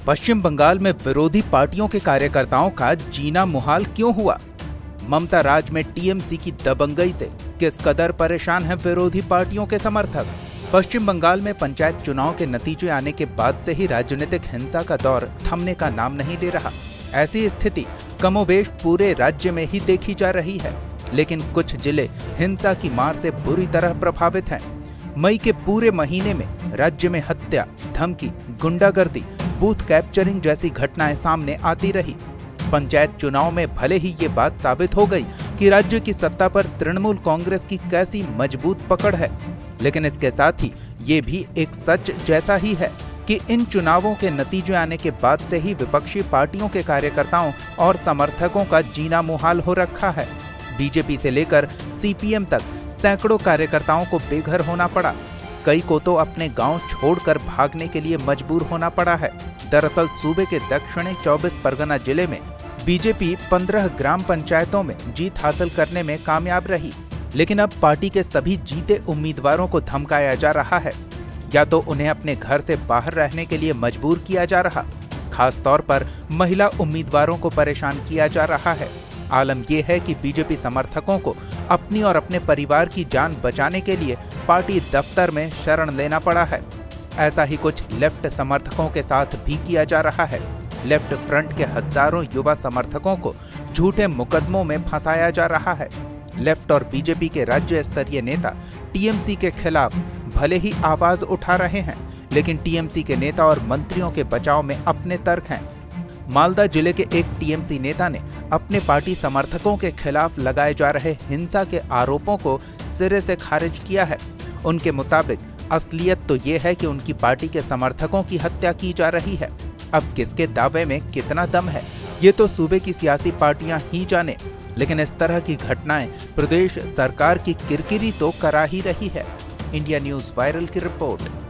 पश्चिम बंगाल में विरोधी पार्टियों के कार्यकर्ताओं का जीना मुहाल क्यों हुआ? ममता राज में टीएमसी की दबंगई से किस कदर परेशान हैं विरोधी पार्टियों के समर्थक? पश्चिम बंगाल में पंचायत चुनाव के नतीजे आने के बाद से ही राजनीतिक हिंसा का दौर थमने का नाम नहीं ले रहा। ऐसी स्थिति कमोबेश पूरे राज्य में ही देखी जा रही है, लेकिन कुछ जिले हिंसा की मार से बुरी तरह प्रभावित हैं। मई के पूरे महीने में राज्य में हत्या, धमकी, गुंडागर्दी, बूथ कैप्चरिंग जैसी घटनाएं सामने आती रही। पंचायत चुनाव में भले ही ये बात साबित हो गई कि राज्य की सत्ता पर तृणमूल कांग्रेस की कैसी मजबूत पकड़ है, लेकिन इसके साथ ही ये भी एक सच जैसा ही है कि इन चुनावों के नतीजे आने के बाद से ही विपक्षी पार्टियों के कार्यकर्ताओं और समर्थकों का जीना मुहाल हो रखा है। बीजेपी से लेकर सीपीएम तक सैकड़ों कार्यकर्ताओं को बेघर होना पड़ा। कई को तो अपने गांव छोड़कर भागने के लिए मजबूर होना पड़ा है। दरअसल सूबे के दक्षिणी 24 परगना जिले में बीजेपी 15 ग्राम पंचायतों में जीत हासिल करने में कामयाब रही, लेकिन अब पार्टी के सभी जीते उम्मीदवारों को धमकाया जा रहा है, या तो उन्हें अपने घर से बाहर रहने के लिए मजबूर किया जा रहा। खास तौर पर महिला उम्मीदवारों को परेशान किया जा रहा है। आलम यह है कि बीजेपी समर्थकों को अपनी और अपने परिवार की जान बचाने के लिए पार्टी दफ्तर में शरण लेना पड़ा है। ऐसा ही कुछ लेफ्ट समर्थकों के साथ भी किया जा रहा है। लेफ्ट फ्रंट के हजारों युवा समर्थकों को झूठे मुकदमों में फंसाया जा रहा है। लेफ्ट और बीजेपी के राज्य स्तरीय नेता टीएमसी के खिलाफ भले ही आवाज उठा रहे हैं, लेकिन टीएमसी के नेता और मंत्रियों के बचाव में अपने तर्क हैं। मालदा जिले के एक टीएमसी नेता ने अपने पार्टी समर्थकों के खिलाफ लगाए जा रहे हिंसा के आरोपों को सिरे से खारिज किया है। उनके मुताबिक असलियत तो ये है कि उनकी पार्टी के समर्थकों की हत्या की जा रही है। अब किसके दावे में कितना दम है, ये तो सूबे की सियासी पार्टियां ही जाने, लेकिन इस तरह की घटनाएं प्रदेश सरकार की किरकिरी तो करा ही रही है। इंडिया न्यूज़ वायरल की रिपोर्ट।